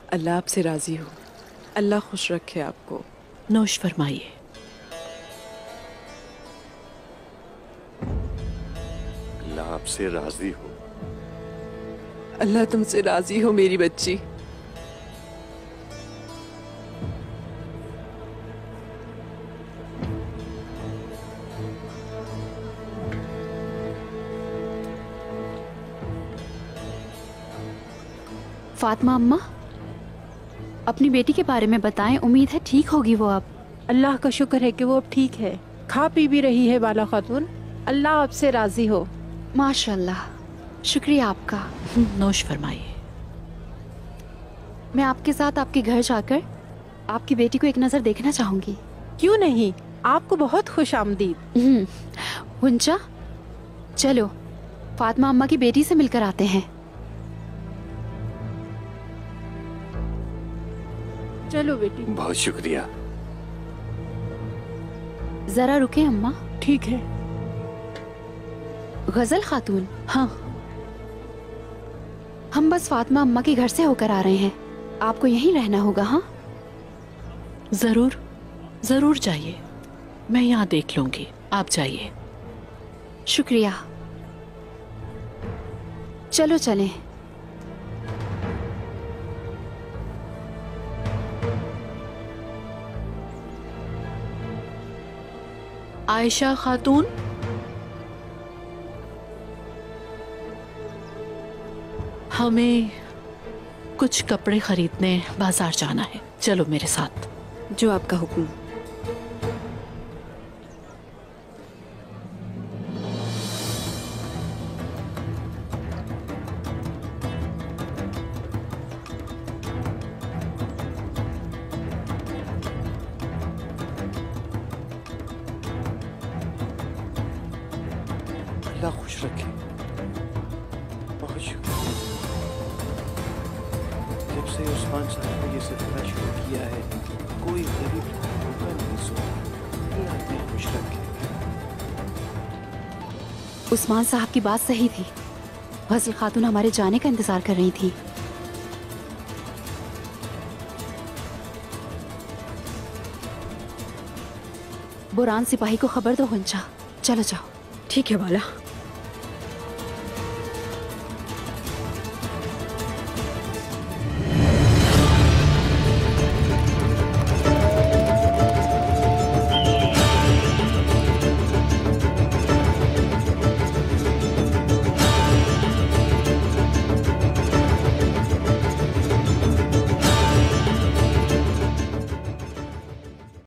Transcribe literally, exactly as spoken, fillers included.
अल्लाह आपसे राजी हो, अल्लाह खुश रखे आपको। नोश फरमाइए। अल्लाह आपसे राजी हो। अल्लाह तुमसे राजी हो मेरी बच्ची। फातिमा अम्मा, अपनी बेटी के बारे में बताएं। उम्मीद है ठीक होगी वो अब। अल्लाह का शुक्र है कि वो अब ठीक है, खा पी भी रही है बाला खातून। अल्लाह आपसे राजी हो। माशाल्लाह, शुक्रिया आपका। नोश फरमाइए। मैं आपके साथ आपके घर जाकर आपकी बेटी को एक नज़र देखना चाहूंगी। क्यों नहीं, आपको बहुत खुश आमदीद। हुंचा, चलो फातिमा अम्मा की बेटी से मिलकर आते हैं। चलो बेटी। बहुत शुक्रिया। जरा रुके अम्मा। ठीक है। गजल खातून, हाँ, हम बस फातिमा अम्मा के घर से होकर आ रहे हैं, आपको यहीं रहना होगा। हाँ जरूर जरूर जाइए, मैं यहाँ देख लूंगी, आप जाइए। शुक्रिया। चलो चलें। आयशा खातून, हमें कुछ कपड़े खरीदने बाजार जाना है, चलो मेरे साथ। जो आपका हुक्म। अल्लाह खुश रखे। बहुत शुक्रिया। जब से उस्मान साहब ने ये सिलसिला शुरू किया है, कोई गरीब भूखा नहीं सोया। अल्लाह इन्हें खुश रखे। उस्मान साहब की बात सही थी, गजल खातून हमारे जाने का इंतजार कर रही थी। बुरान सिपाही को खबर दो हुंचा। चलो जाओ। ठीक है बाला।